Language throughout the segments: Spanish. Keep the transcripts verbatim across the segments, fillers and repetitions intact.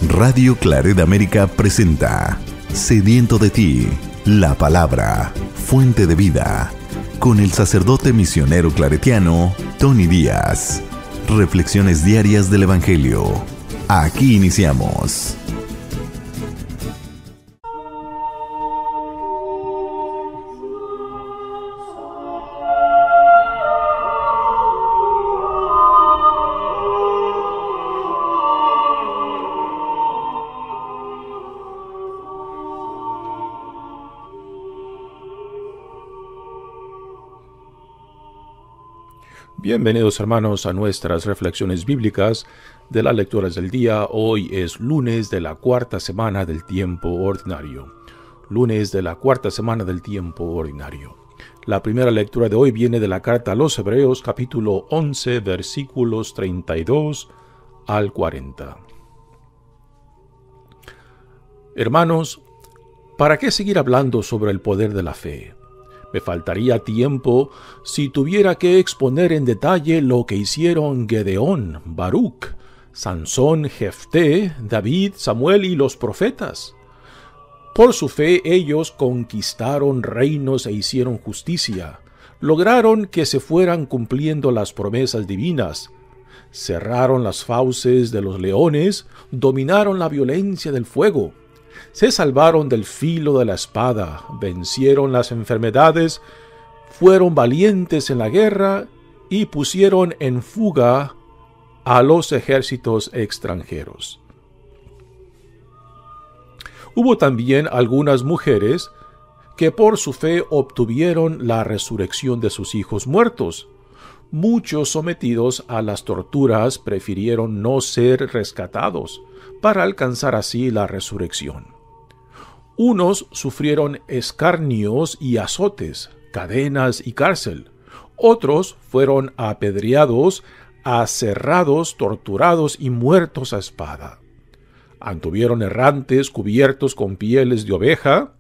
Radio Claret América presenta Sediento de ti, la palabra, fuente de vida, con el sacerdote misionero claretiano Tony Díaz. Reflexiones diarias del Evangelio. Aquí iniciamos. Bienvenidos hermanos a nuestras reflexiones bíblicas de las lecturas del día. Hoy es lunes de la cuarta semana del tiempo ordinario. Lunes de la cuarta semana del tiempo ordinario. La primera lectura de hoy viene de la carta a los Hebreos, capítulo once, versículos treinta y dos al cuarenta. Hermanos, ¿para qué seguir hablando sobre el poder de la fe? Me faltaría tiempo si tuviera que exponer en detalle lo que hicieron Gedeón, Baruch, Sansón, Jefté, David, Samuel y los profetas. Por su fe ellos conquistaron reinos e hicieron justicia, lograron que se fueran cumpliendo las promesas divinas, cerraron las fauces de los leones, dominaron la violencia del fuego. Se salvaron del filo de la espada, vencieron las enfermedades, fueron valientes en la guerra y pusieron en fuga a los ejércitos extranjeros. Hubo también algunas mujeres que por su fe obtuvieron la resurrección de sus hijos muertos. Muchos sometidos a las torturas prefirieron no ser rescatados para alcanzar así la resurrección. Unos sufrieron escarnios y azotes, cadenas y cárcel. Otros fueron apedreados, aserrados, torturados y muertos a espada. Anduvieron errantes cubiertos con pieles de oveja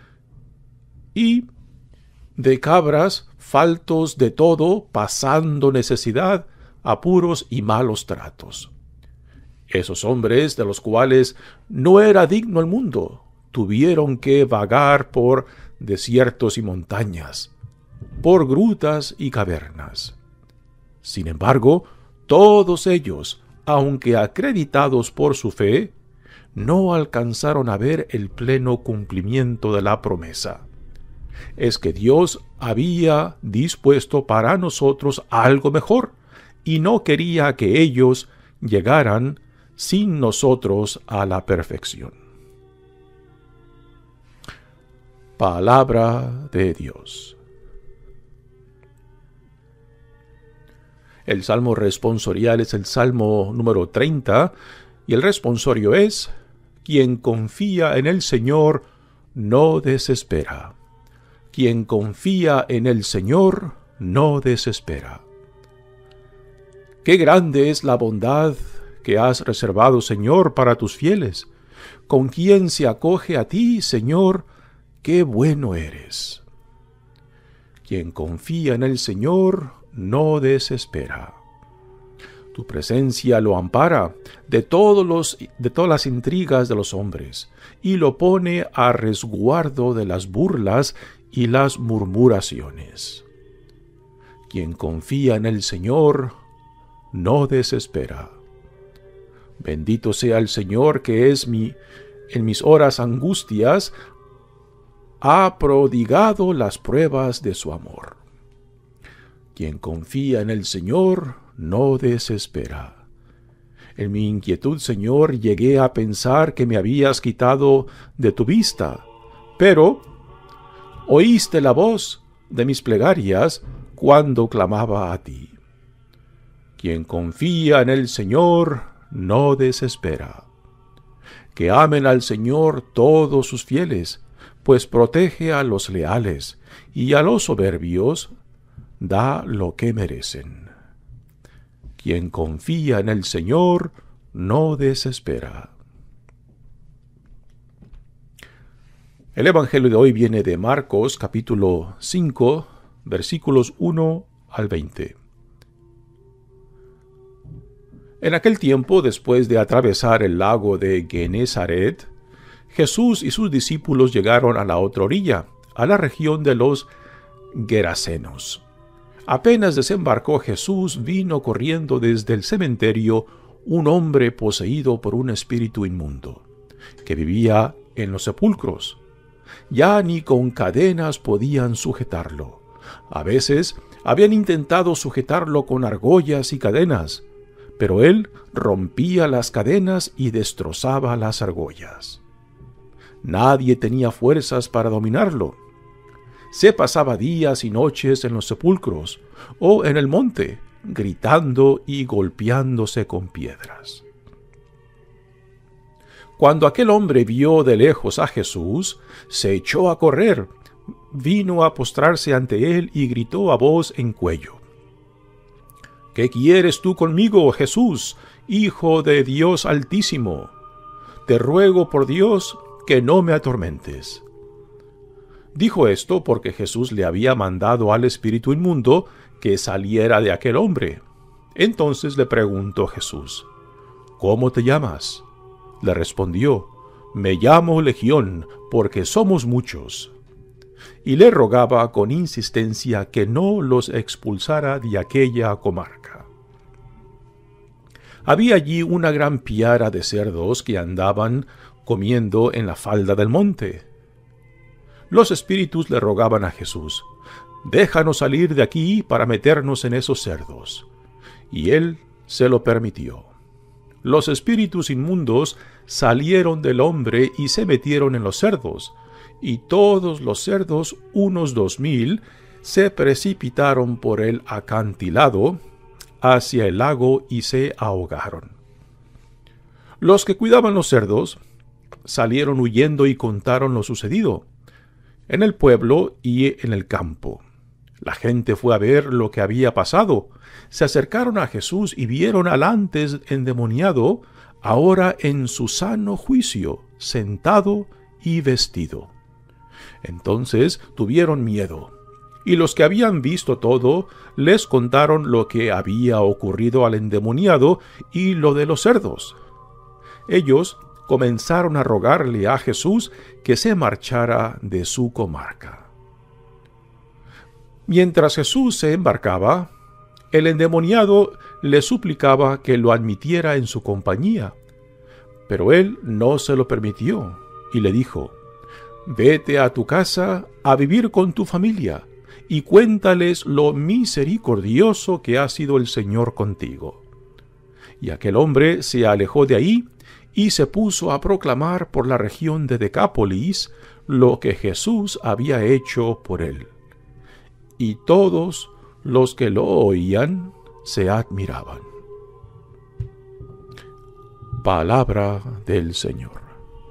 y de cabras, faltos de todo, pasando necesidad, apuros y malos tratos. Esos hombres, de los cuales no era digno el mundo, tuvieron que vagar por desiertos y montañas, por grutas y cavernas. Sin embargo, todos ellos, aunque acreditados por su fe, no alcanzaron a ver el pleno cumplimiento de la promesa. Es que Dios había dispuesto para nosotros algo mejor, y no quería que ellos llegaran sin nosotros a la perfección. Palabra de Dios. El salmo responsorial es el salmo número treinta, y el responsorio es: quien confía en el Señor no desespera. Quien confía en el Señor no desespera. Qué grande es la bondad que has reservado, Señor, para tus fieles. Con quien se acoge a ti, Señor, qué bueno eres. Quien confía en el Señor no desespera. Tu presencia lo ampara de, todos los, de todas las intrigas de los hombres y lo pone a resguardo de las burlas y las murmuraciones. Quien confía en el Señor no desespera. Bendito sea el Señor que es mi, en mis horas angustias, ha prodigado las pruebas de su amor. Quien confía en el Señor no desespera. En mi inquietud, Señor, llegué a pensar que me habías quitado de tu vista, pero oíste la voz de mis plegarias cuando clamaba a ti. Quien confía en el Señor no desespera. Que amen al Señor todos sus fieles, pues protege a los leales, y a los soberbios da lo que merecen. Quien confía en el Señor no desespera. El Evangelio de hoy viene de Marcos, capítulo cinco, versículos uno al veinte. En aquel tiempo, después de atravesar el lago de Genesaret, Jesús y sus discípulos llegaron a la otra orilla, a la región de los Gerasenos. Apenas desembarcó Jesús, vino corriendo desde el cementerio un hombre poseído por un espíritu inmundo, que vivía en los sepulcros. Ya ni con cadenas podían sujetarlo. A veces habían intentado sujetarlo con argollas y cadenas, pero él rompía las cadenas y destrozaba las argollas. Nadie tenía fuerzas para dominarlo. Se pasaba días y noches en los sepulcros o en el monte, gritando y golpeándose con piedras. Cuando aquel hombre vio de lejos a Jesús, se echó a correr, vino a postrarse ante él y gritó a voz en cuello: ¿Qué quieres tú conmigo, Jesús, Hijo de Dios Altísimo? Te ruego por Dios que no me atormentes. Dijo esto porque Jesús le había mandado al espíritu inmundo que saliera de aquel hombre. Entonces le preguntó Jesús: ¿Cómo te llamas? Le respondió: Me llamo Legión, porque somos muchos. Y le rogaba con insistencia que no los expulsara de aquella comarca. Había allí una gran piara de cerdos que andaban comiendo en la falda del monte. Los espíritus le rogaban a Jesús: Déjanos salir de aquí para meternos en esos cerdos. Y él se lo permitió. Los espíritus inmundos salieron del hombre y se metieron en los cerdos, y todos los cerdos, unos dos mil, se precipitaron por el acantilado hacia el lago y se ahogaron. Los que cuidaban los cerdos salieron huyendo y contaron lo sucedido en el pueblo y en el campo. La gente fue a ver lo que había pasado. Se acercaron a Jesús y vieron al antes endemoniado, ahora en su sano juicio, sentado y vestido. Entonces tuvieron miedo, y los que habían visto todo les contaron lo que había ocurrido al endemoniado y lo de los cerdos. Ellos comenzaron a rogarle a Jesús que se marchara de su comarca. Mientras Jesús se embarcaba, el endemoniado le suplicaba que lo admitiera en su compañía, pero él no se lo permitió y le dijo: Vete a tu casa a vivir con tu familia y cuéntales lo misericordioso que ha sido el Señor contigo. Y aquel hombre se alejó de ahí y se puso a proclamar por la región de Decápolis lo que Jesús había hecho por él. Y todos los que lo oían se admiraban. Palabra del Señor.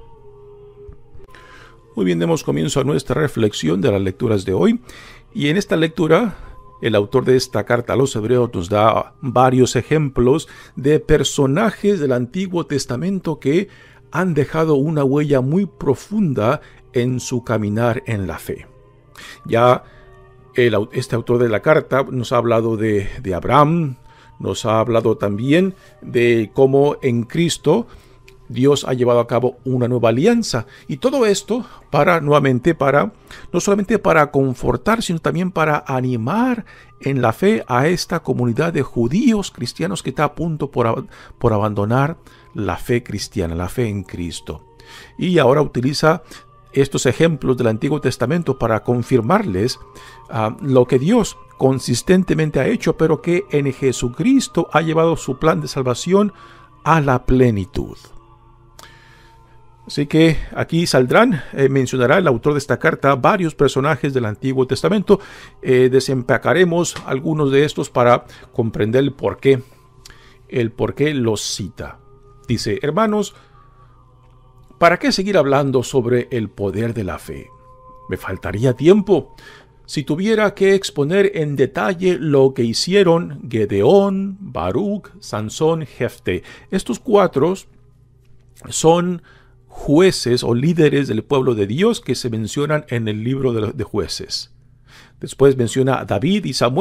Muy bien, demos comienzo a nuestra reflexión de las lecturas de hoy. Y en esta lectura, el autor de esta carta a los Hebreos nos da varios ejemplos de personajes del Antiguo Testamento que han dejado una huella muy profunda en su caminar en la fe. Ya el, este autor de la carta nos ha hablado de, de Abraham, nos ha hablado también de cómo en Cristo Dios ha llevado a cabo una nueva alianza, y todo esto para nuevamente para no solamente para confortar, sino también para animar en la fe a esta comunidad de judíos cristianos que está a punto por, por abandonar la fe cristiana, la fe en Cristo. Y ahora utiliza estos ejemplos del Antiguo Testamento para confirmarles uh, lo que Dios consistentemente ha hecho, pero que en Jesucristo ha llevado su plan de salvación a la plenitud. Así que aquí saldrán, eh, mencionará el autor de esta carta varios personajes del Antiguo Testamento. Eh, desempacaremos algunos de estos para comprender el por qué, el por qué los cita. Dice: hermanos, ¿para qué seguir hablando sobre el poder de la fe? Me faltaría tiempo si tuviera que exponer en detalle lo que hicieron Gedeón, Baruch, Sansón, Jefté. Estos cuatro son jueces o líderes del pueblo de Dios que se mencionan en el libro de, de Jueces. Después menciona a David y Samuel,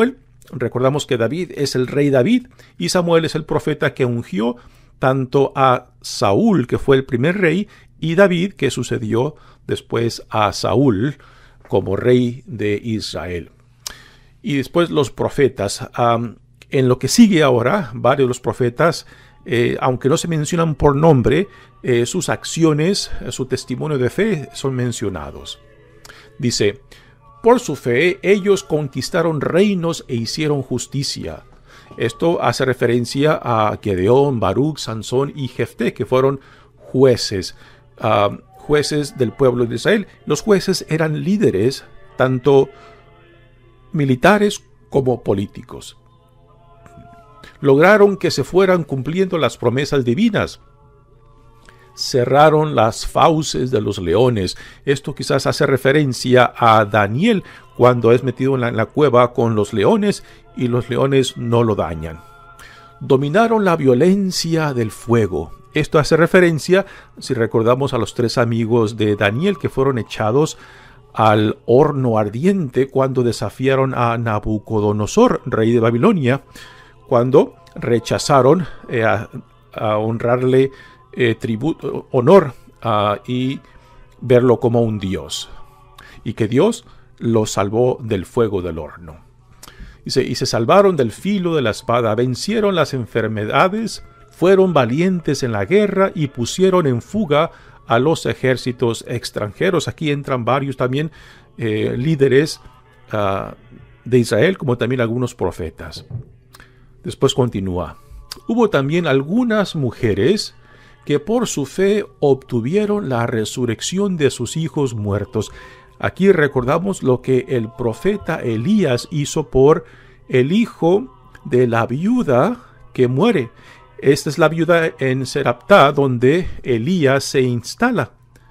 recordamos que David es el rey David y Samuel es el profeta que ungió tanto a Saúl, que fue el primer rey, y David, que sucedió después a Saúl como rey de Israel. Y después los profetas. Um, en lo que sigue ahora, varios de los profetas, eh, aunque no se mencionan por nombre, eh, sus acciones, su testimonio de fe son mencionados. Dice: por su fe ellos conquistaron reinos e hicieron justicia. Esto hace referencia a Gedeón, Baruch, Sansón y Jefté, que fueron jueces, uh, jueces del pueblo de Israel. Los jueces eran líderes, tanto militares como políticos. Lograron que se fueran cumpliendo las promesas divinas. Cerraron las fauces de los leones. Esto quizás hace referencia a Daniel cuando es metido en la, en la cueva con los leones y los leones no lo dañan. Dominaron la violencia del fuego. Esto hace referencia, si recordamos, a los tres amigos de Daniel que fueron echados al horno ardiente cuando desafiaron a Nabucodonosor, rey de Babilonia, cuando rechazaron eh, a, a honrarle eh, tributo, honor uh, y verlo como un dios, y que Dios los salvó del fuego del horno. Dice: y se salvaron del filo de la espada, vencieron las enfermedades, fueron valientes en la guerra y pusieron en fuga a los ejércitos extranjeros. Aquí entran varios también eh, líderes uh, de Israel, como también algunos profetas. Después continúa: hubo también algunas mujeres que por su fe obtuvieron la resurrección de sus hijos muertos. Aquí recordamos lo que el profeta Elías hizo por el hijo de la viuda que muere. Esta es la viuda en Seraptá, donde Elías se instala.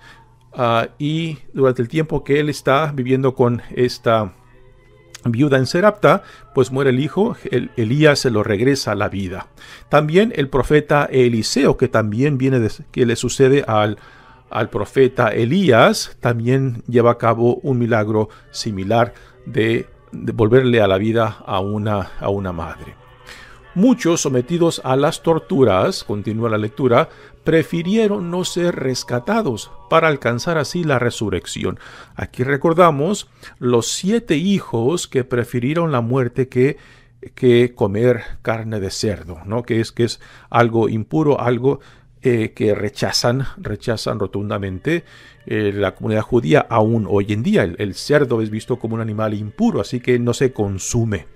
Uh, y durante el tiempo que él está viviendo con esta viuda en Seraptá, pues muere el hijo, el, Elías se lo regresa a la vida. También el profeta Eliseo, que también viene de, que le sucede al, al profeta Elías, también lleva a cabo un milagro similar de, de volverle a la vida a una, a una madre. Muchos, sometidos a las torturas, continúa la lectura, prefirieron no ser rescatados para alcanzar así la resurrección. Aquí recordamos los siete hijos que prefirieron la muerte que, que comer carne de cerdo, ¿no? Que es, que es algo impuro, algo eh, que rechazan, rechazan rotundamente eh, la comunidad judía aún hoy en día. El, el cerdo es visto como un animal impuro, así que no se consume.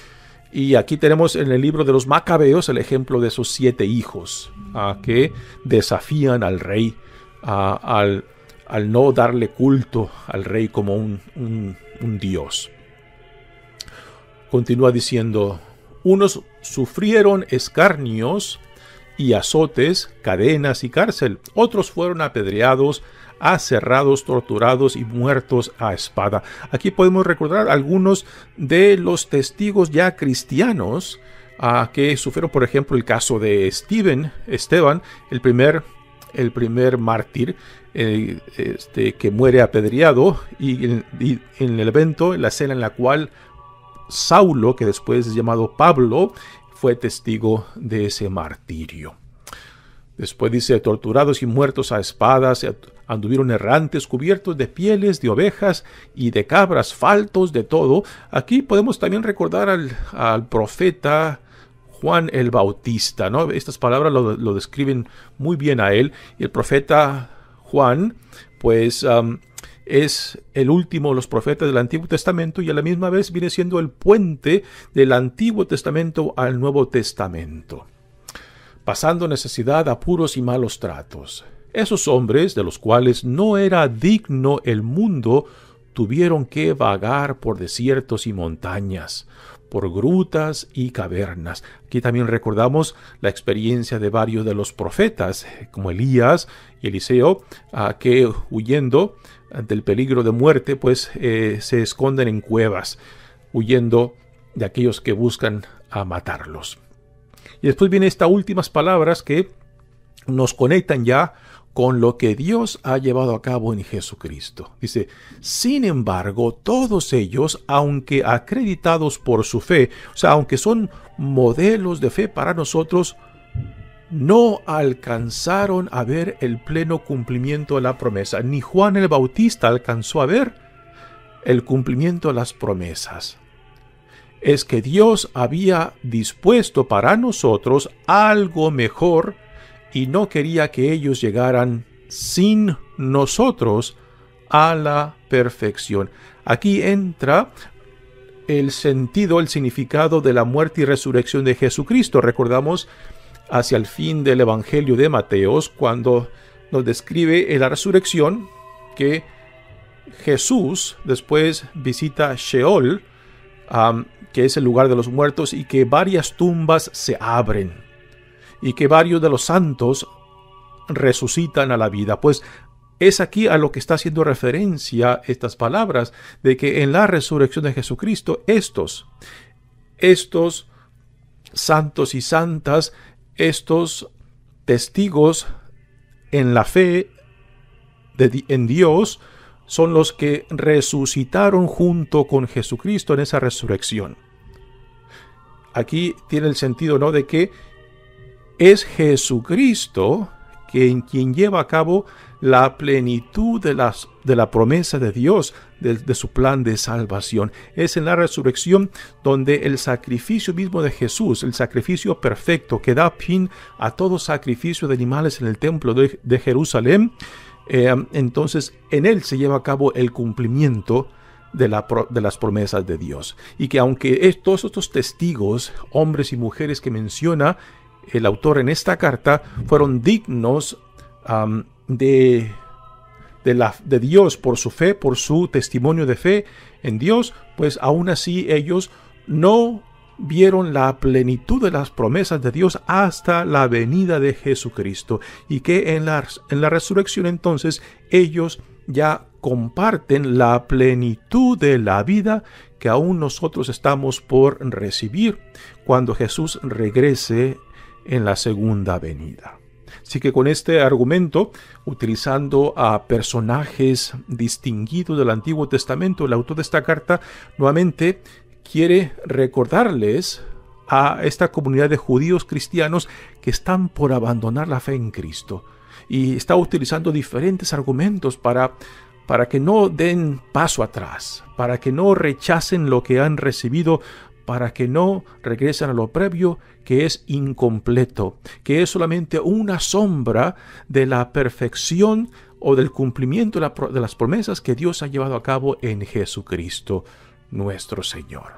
Y aquí tenemos en el libro de los Macabeos el ejemplo de esos siete hijos uh, que desafían al rey uh, al, al no darle culto al rey como un, un, un dios. Continúa diciendo: unos sufrieron escarnios y azotes, cadenas y cárcel. Otros fueron apedreados, aserrados, torturados y muertos a espada. Aquí podemos recordar algunos de los testigos ya cristianos uh, que sufrieron, por ejemplo, el caso de Steven, Esteban, el primer, el primer mártir eh, este, que muere apedreado, y, y en el evento, en la escena en la cual Saulo, que después es llamado Pablo, fue testigo de ese martirio. Después dice: torturados y muertos a espadas, anduvieron errantes, cubiertos de pieles de ovejas y de cabras, faltos de todo. Aquí podemos también recordar al, al profeta Juan el Bautista, ¿no? Estas palabras lo, lo describen muy bien a él. Y el profeta Juan, pues, um, es el último de los profetas del Antiguo Testamento y a la misma vez viene siendo el puente del Antiguo Testamento al Nuevo Testamento, pasando necesidad, apuros y malos tratos. Esos hombres, de los cuales no era digno el mundo, tuvieron que vagar por desiertos y montañas, por grutas y cavernas. Aquí también recordamos la experiencia de varios de los profetas, como Elías y Eliseo, uh, que huyendo del peligro de muerte, pues eh, se esconden en cuevas, huyendo de aquellos que buscan a matarlos. Y después vienen estas últimas palabras que nos conectan ya con lo que Dios ha llevado a cabo en Jesucristo. Dice, sin embargo, todos ellos, aunque acreditados por su fe, o sea, aunque son modelos de fe para nosotros, no alcanzaron a ver el pleno cumplimiento de la promesa. Ni Juan el Bautista alcanzó a ver el cumplimiento de las promesas. Es que Dios había dispuesto para nosotros algo mejor y no quería que ellos llegaran sin nosotros a la perfección. Aquí entra el sentido, el significado de la muerte y resurrección de Jesucristo. Recordamos hacia el fin del Evangelio de Mateos, cuando nos describe en la resurrección que Jesús después visita Sheol, um, que es el lugar de los muertos, y que varias tumbas se abren, y que varios de los santos resucitan a la vida. Pues es aquí a lo que está haciendo referencia estas palabras, de que en la resurrección de Jesucristo, estos, estos santos y santas, estos testigos en la fe de, en Dios, son los que resucitaron junto con Jesucristo en esa resurrección. Aquí tiene el sentido, ¿no?, de que es Jesucristo quien, quien lleva a cabo la plenitud de, las, de la promesa de Dios, de, de su plan de salvación. Es en la resurrección donde el sacrificio mismo de Jesús, el sacrificio perfecto que da fin a todo sacrificio de animales en el templo de, de Jerusalén, eh, entonces en él se lleva a cabo el cumplimiento de, la, de las promesas de Dios. Y que aunque es, todos estos testigos, hombres y mujeres que menciona el autor en esta carta, fueron dignos um, de, de, la, de Dios por su fe, por su testimonio de fe en Dios, pues aún así ellos no vieron la plenitud de las promesas de Dios hasta la venida de Jesucristo, y que en la, en la resurrección entonces ellos ya comparten la plenitud de la vida que aún nosotros estamos por recibir cuando Jesús regrese en la segunda venida. Así que con este argumento, utilizando a personajes distinguidos del Antiguo Testamento, el autor de esta carta nuevamente quiere recordarles a esta comunidad de judíos cristianos que están por abandonar la fe en Cristo. Y está utilizando diferentes argumentos para, para que no den paso atrás, para que no rechacen lo que han recibido, para que no regresen a lo previo, que es incompleto, que es solamente una sombra de la perfección o del cumplimiento de, la, de las promesas que Dios ha llevado a cabo en Jesucristo nuestro Señor.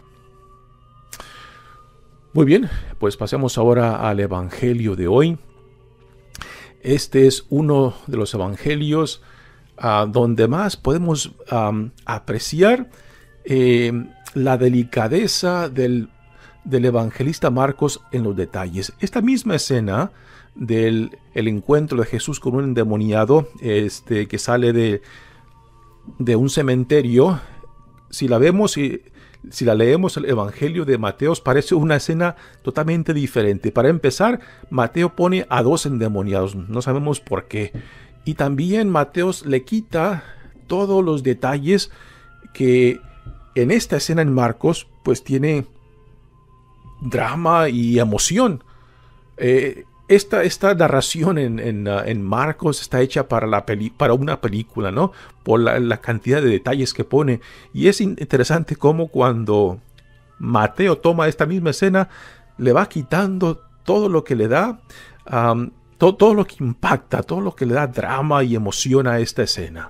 Muy bien, pues pasemos ahora al Evangelio de hoy. Este es uno de los evangelios uh, donde más podemos um, apreciar eh, la delicadeza del, del evangelista Marcos en los detalles. Esta misma escena del el encuentro de Jesús con un endemoniado este, que sale de, de un cementerio, si la vemos y si la leemos el Evangelio de Mateo, parece una escena totalmente diferente. Para empezar, Mateo pone a dos endemoniados, no sabemos por qué. Y también Mateo le quita todos los detalles que en esta escena en Marcos, pues tiene drama y emoción. Eh, esta, esta narración en, en, uh, en Marcos está hecha para, la peli para una película, ¿no? Por la, la cantidad de detalles que pone. Y es interesante cómo cuando Mateo toma esta misma escena, le va quitando todo lo que le da, um, to todo lo que impacta, todo lo que le da drama y emoción a esta escena.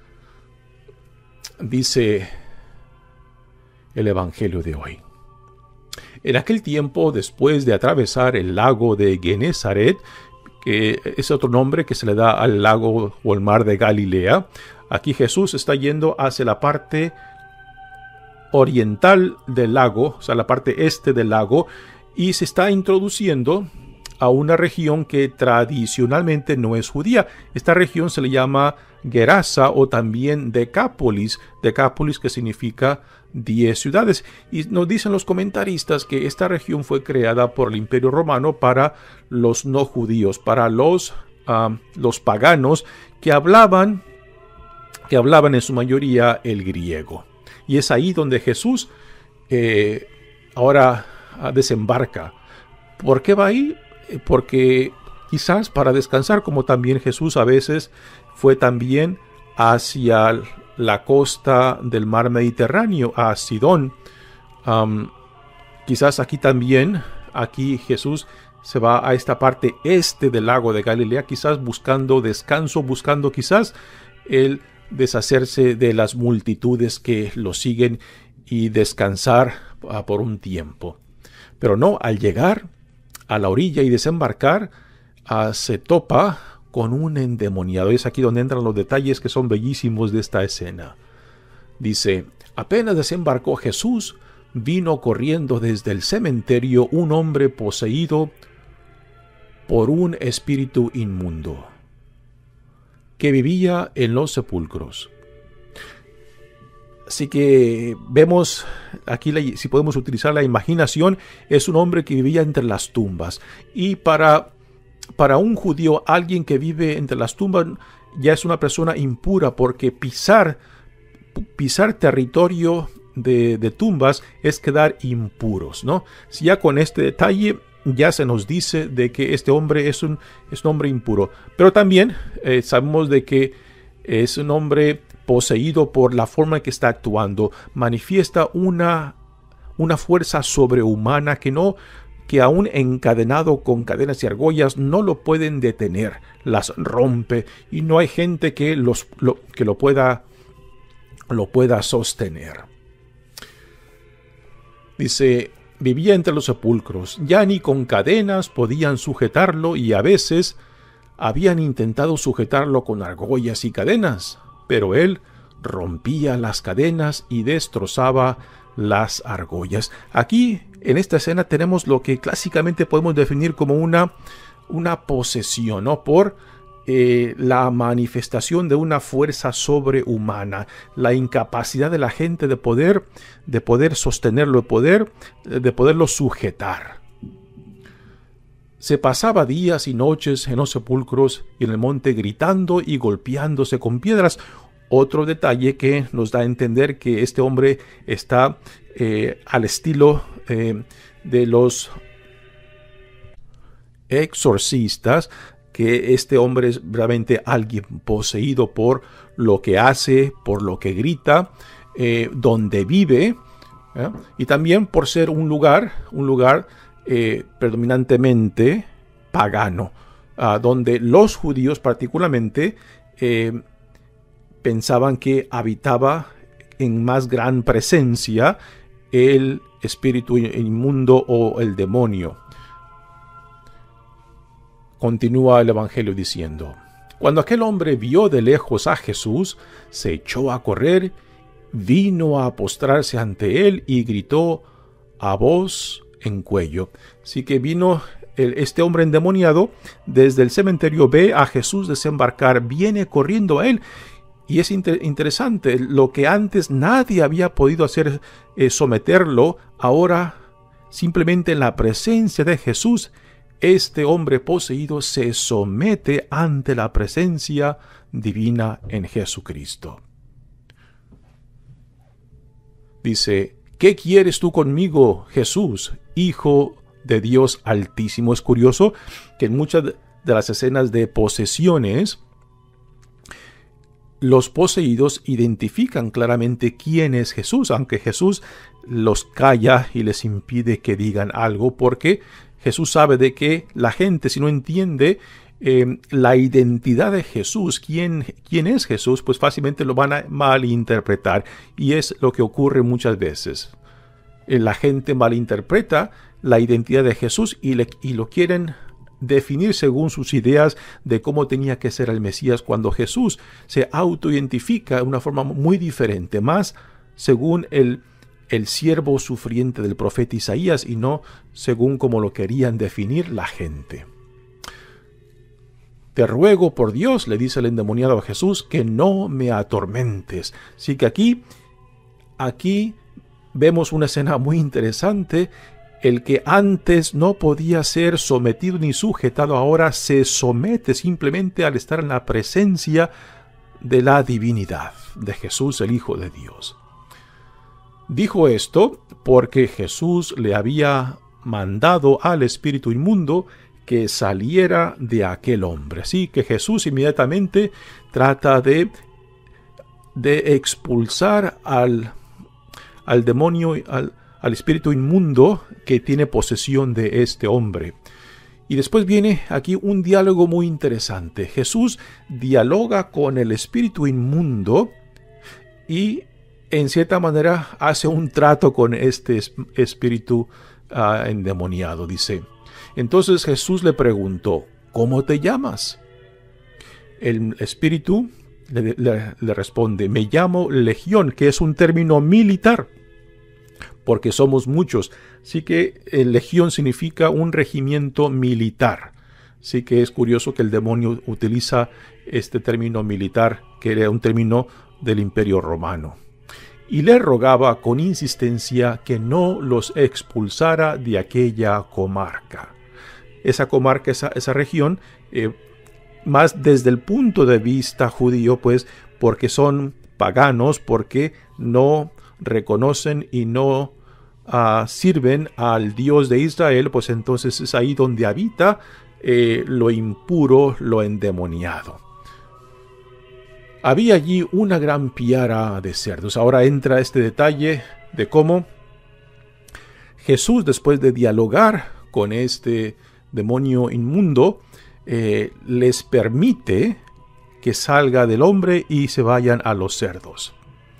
Dice el Evangelio de hoy. En aquel tiempo, después de atravesar el lago de Genesaret, que es otro nombre que se le da al lago o al mar de Galilea, aquí Jesús está yendo hacia la parte oriental del lago, o sea, la parte este del lago, y se está introduciendo a una región que tradicionalmente no es judía. Esta región se le llama Gerasa o también Decápolis, Decápolis que significa diez ciudades. Y nos dicen los comentaristas que esta región fue creada por el Imperio Romano para los no judíos, para los uh, los paganos que hablaban, que hablaban en su mayoría el griego. Y es ahí donde Jesús eh, ahora uh, desembarca. ¿Por qué va ahí? Porque quizás para descansar, como también Jesús a veces fue también hacia la costa del mar Mediterráneo, a Sidón. Um, quizás aquí también, aquí Jesús se va a esta parte este del lago de Galilea, quizás buscando descanso, buscando quizás el deshacerse de las multitudes que lo siguen y descansar uh, por un tiempo. Pero no, al llegar a la orilla y desembarcar, uh, se topa con un endemoniado. Es aquí donde entran los detalles que son bellísimos de esta escena. Dice, apenas desembarcó Jesús, vino corriendo desde el cementerio un hombre poseído por un espíritu inmundo, que vivía en los sepulcros. Así que vemos aquí, la, si podemos utilizar la imaginación, es un hombre que vivía entre las tumbas. Y para, para un judío, alguien que vive entre las tumbas ya es una persona impura, porque pisar, pisar territorio de, de tumbas es quedar impuros, ¿no? Si ya con este detalle ya se nos dice de que este hombre es un, es un hombre impuro. Pero también eh, sabemos de que es un hombre poseído por la forma en que está actuando. Manifiesta una, una fuerza sobrehumana que no, que aún encadenado con cadenas y argollas no lo pueden detener. Las rompe y no hay gente que, los, lo, que lo, pueda, lo pueda sostener. Dice, vivía entre los sepulcros, ya ni con cadenas podían sujetarlo y a veces habían intentado sujetarlo con argollas y cadenas, pero él rompía las cadenas y destrozaba las argollas. Aquí, en esta escena, tenemos lo que clásicamente podemos definir como una, una posesión, ¿no? Por eh, la manifestación de una fuerza sobrehumana, la incapacidad de la gente de poder, de poder sostenerlo, de, poder, de poderlo sujetar. Se pasaba días y noches en los sepulcros y en el monte gritando y golpeándose con piedras. Otro detalle que nos da a entender que este hombre está eh, al estilo eh, de los exorcistas, que este hombre es realmente alguien poseído por lo que hace, por lo que grita, eh, donde vive, ¿eh? Y también por ser un lugar, un lugar Eh, predominantemente pagano, uh, donde los judíos particularmente eh, pensaban que habitaba en más gran presencia el espíritu inmundo o el demonio. Continúa el Evangelio diciendo, cuando aquel hombre vio de lejos a Jesús, se echó a correr, vino a postrarse ante él y gritó a voz en cuello. Así que vino el, este hombre endemoniado desde el cementerio, ve a Jesús desembarcar, viene corriendo a él. Y es inter, interesante, lo que antes nadie había podido hacer, eh, someterlo, ahora simplemente en la presencia de Jesús, este hombre poseído se somete ante la presencia divina en Jesucristo. Dice, ¿qué quieres tú conmigo, Jesús, Hijo de Dios Altísimo? Es curioso que en muchas de las escenas de posesiones, los poseídos identifican claramente quién es Jesús, aunque Jesús los calla y les impide que digan algo, porque Jesús sabe de que la gente, si no entiende eh, la identidad de Jesús, quién, quién es Jesús, pues fácilmente lo van a malinterpretar. Y es lo que ocurre muchas veces. La gente malinterpreta la identidad de Jesús y, le, y lo quieren definir según sus ideas de cómo tenía que ser el Mesías, cuando Jesús se autoidentifica de una forma muy diferente, más según el, el siervo sufriente del profeta Isaías y no según como lo querían definir la gente. Te ruego por Dios, le dice el endemoniado a Jesús, que no me atormentes. Así que aquí, aquí vemos una escena muy interesante el que antes no podía ser sometido ni sujetado, ahora se somete simplemente al estar en la presencia de la divinidad, de Jesús, el Hijo de Dios. Dijo esto porque Jesús le había mandado al espíritu inmundo que saliera de aquel hombre. Así que Jesús inmediatamente trata de, de expulsar al, al demonio, al, al espíritu inmundo que tiene posesión de este hombre. Y después viene aquí un diálogo muy interesante. Jesús dialoga con el espíritu inmundo y en cierta manera hace un trato con este espíritu uh, endemoniado, dice. Entonces Jesús le preguntó, ¿cómo te llamas? El espíritu le, le, le responde, me llamo Legión, que es un término militar, porque somos muchos. Así que el legión significa un regimiento militar. Así que es curioso que el demonio utiliza este término militar, que era un término del Imperio Romano. Y le rogaba con insistencia que no los expulsara de aquella comarca. Esa comarca, esa, esa región, eh, más desde el punto de vista judío, pues porque son paganos, porque no reconocen y no uh, sirven al Dios de Israel, pues entonces es ahí donde habita eh, lo impuro, lo endemoniado. Había allí una gran piara de cerdos. Ahora entra este detalle de cómo Jesús, después de dialogar con este demonio inmundo, eh, les permite que salga del hombre y se vayan a los cerdos.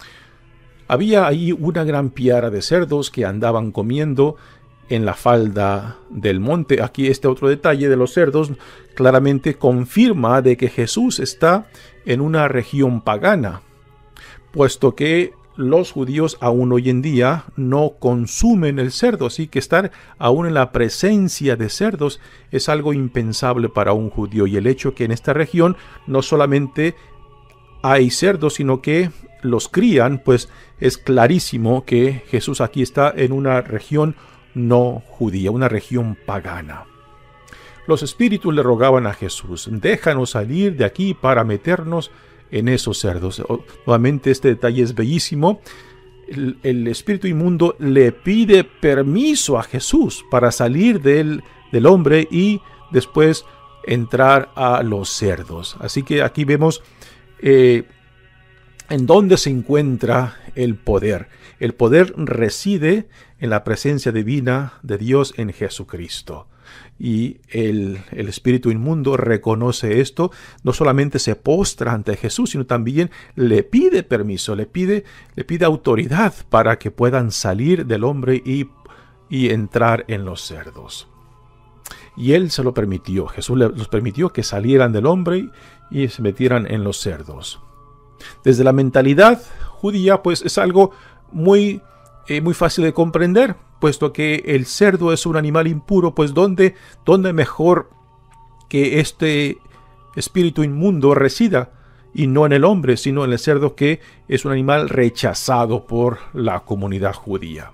Había ahí una gran piara de cerdos que andaban comiendo en la falda del monte. Aquí este otro detalle de los cerdos claramente confirma de que Jesús está en una región pagana, puesto que los judíos aún hoy en día no consumen el cerdo, así que estar aún en la presencia de cerdos es algo impensable para un judío. Y el hecho que en esta región no solamente hay cerdos, sino que los crían, pues es clarísimo que Jesús aquí está en una región no judía, una región pagana. Los espíritus le rogaban a Jesús, déjanos salir de aquí para meternos en esos cerdos. Nuevamente este detalle es bellísimo. El, el espíritu inmundo le pide permiso a Jesús para salir del, del hombre y después entrar a los cerdos. Así que aquí vemos eh, en dónde se encuentra el poder. El poder reside en la presencia divina de Dios en Jesucristo. Y el, el espíritu inmundo reconoce esto, no solamente se postra ante Jesús, sino también le pide permiso, le pide, le pide autoridad para que puedan salir del hombre y, y entrar en los cerdos. Y él se lo permitió, Jesús les permitió que salieran del hombre y se metieran en los cerdos. Desde la mentalidad judía, pues es algo muy, eh, muy fácil de comprender, puesto que el cerdo es un animal impuro, pues ¿dónde, dónde mejor que este espíritu inmundo resida? Y no en el hombre, sino en el cerdo, que es un animal rechazado por la comunidad judía.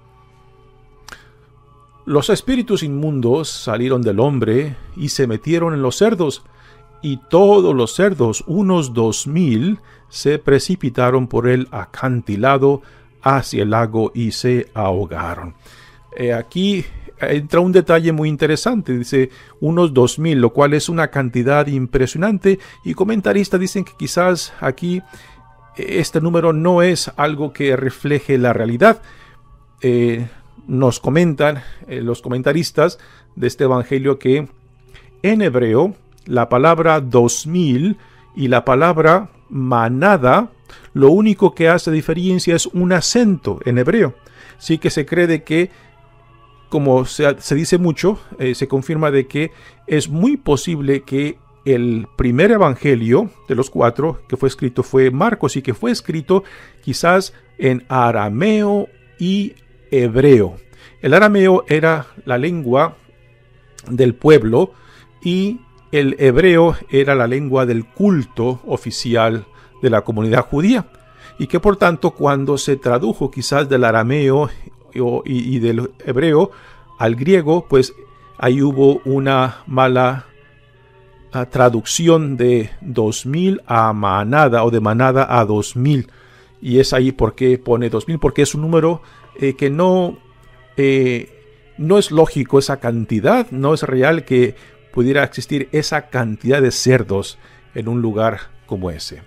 Los espíritus inmundos salieron del hombre y se metieron en los cerdos, y todos los cerdos, unos dos mil, se precipitaron por el acantilado hacia el lago y se ahogaron. Eh, aquí entra un detalle muy interesante, dice unos dos mil, lo cual es una cantidad impresionante, y comentaristas dicen que quizás aquí este número no es algo que refleje la realidad. Eh, nos comentan eh, los comentaristas de este evangelio que en hebreo la palabra dos mil y la palabra manada, lo único que hace diferencia es un acento en hebreo. Sí que se cree de que, como se, se dice mucho, eh, se confirma de que es muy posible que el primer evangelio de los cuatro que fue escrito fue Marcos, y que fue escrito quizás en arameo y hebreo. El arameo era la lengua del pueblo y el hebreo era la lengua del culto oficial de la comunidad judía, y que por tanto cuando se tradujo quizás del arameo y, y del hebreo al griego, pues ahí hubo una mala uh, traducción de dos mil a manada, o de manada a dos mil. Y es ahí porque pone dos mil, porque es un número eh, que no, eh, no es lógico esa cantidad, no es real que pudiera existir esa cantidad de cerdos en un lugar como ese.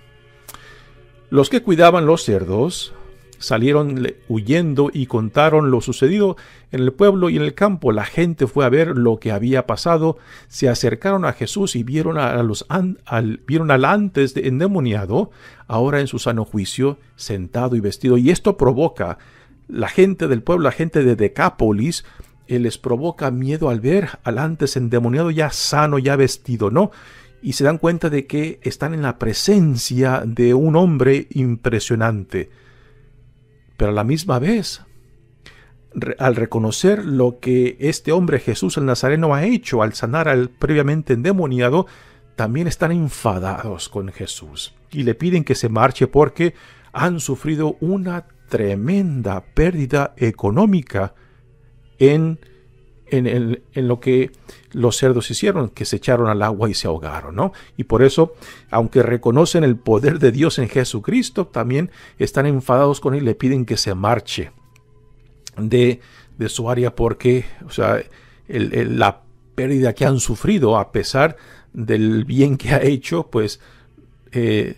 Los que cuidaban los cerdos salieron huyendo y contaron lo sucedido en el pueblo y en el campo. La gente fue a ver lo que había pasado, se acercaron a Jesús y vieron, a los an, al, vieron al antes de endemoniado, ahora en su sano juicio, sentado y vestido. Y esto provoca, la gente del pueblo, la gente de Decápolis, eh, les provoca miedo al ver al antes endemoniado ya sano, ya vestido, ¿no? Y se dan cuenta de que están en la presencia de un hombre impresionante. Pero a la misma vez, re, al reconocer lo que este hombre Jesús el Nazareno ha hecho al sanar al previamente endemoniado, también están enfadados con Jesús y le piden que se marche porque han sufrido una tremenda pérdida económica en, en, en, en lo que los cerdos hicieron, que se echaron al agua y se ahogaron, ¿no? Y por eso, aunque reconocen el poder de Dios en Jesucristo, también están enfadados con él y le piden que se marche de, de su área porque, o sea, el, el, la pérdida que han sufrido a pesar del bien que ha hecho, pues eh,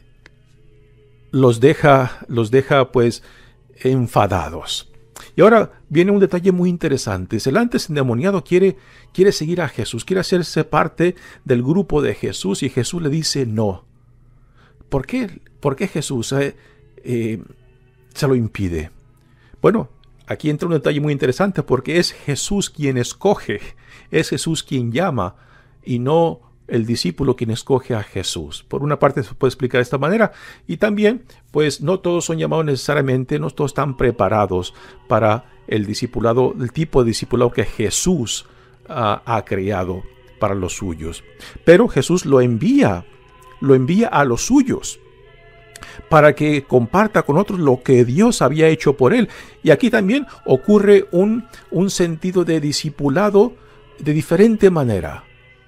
los deja, los deja pues enfadados. Y ahora viene un detalle muy interesante. El antes endemoniado quiere, quiere seguir a Jesús, quiere hacerse parte del grupo de Jesús y Jesús le dice no. ¿Por qué, ¿Por qué Jesús eh, eh, se lo impide? Bueno, aquí entra un detalle muy interesante porque es Jesús quien escoge, es Jesús quien llama y no el discípulo quien escoge a Jesús. Por una parte se puede explicar de esta manera y también pues no todos son llamados necesariamente, no todos están preparados para el discipulado, el tipo de discipulado que Jesús uh, ha creado para los suyos. Pero Jesús lo envía, lo envía a los suyos para que comparta con otros lo que Dios había hecho por él. Y aquí también ocurre un, un sentido de discipulado de diferente manera.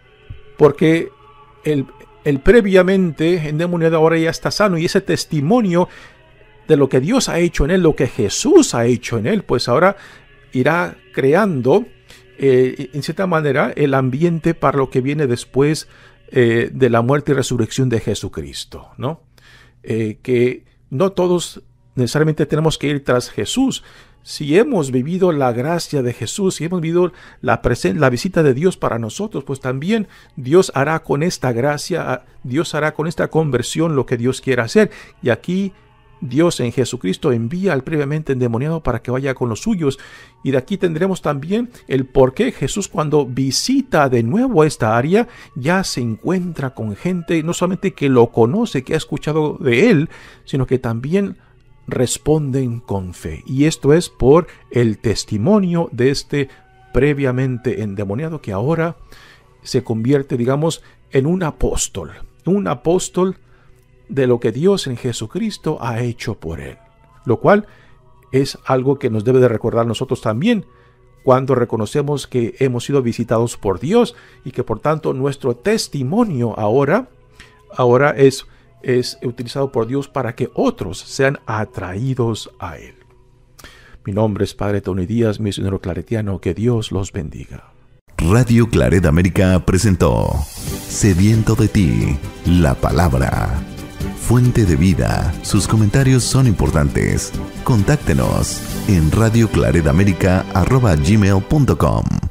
Porque el, el previamente endemoniado ahora ya está sano y ese testimonio de lo que Dios ha hecho en él, lo que Jesús ha hecho en él, pues ahora irá creando eh, en cierta manera el ambiente para lo que viene después eh, de la muerte y resurrección de Jesucristo, ¿no? Eh, que no todos necesariamente tenemos que ir tras Jesús. Si hemos vivido la gracia de Jesús, si hemos vivido la, presen- la visita de Dios para nosotros, pues también Dios hará con esta gracia, Dios hará con esta conversión lo que Dios quiera hacer. Y aquí Dios en Jesucristo envía al previamente endemoniado para que vaya con los suyos. Y de aquí tendremos también el por qué Jesús cuando visita de nuevo esta área ya se encuentra con gente no solamente que lo conoce, que ha escuchado de él, sino que también responden con fe. Y esto es por el testimonio de este previamente endemoniado que ahora se convierte, digamos, en un apóstol. Un apóstol de lo que Dios en Jesucristo ha hecho por él. Lo cual es algo que nos debe de recordar nosotros también cuando reconocemos que hemos sido visitados por Dios y que por tanto nuestro testimonio ahora, ahora es es utilizado por Dios para que otros sean atraídos a Él. Mi nombre es Padre Tony Díaz, misionero claretiano. Que Dios los bendiga. Radio Claret América presentó Sediento de ti, la palabra. Fuente de vida. Sus comentarios son importantes. Contáctenos en radio claret américa arroba gmail punto com.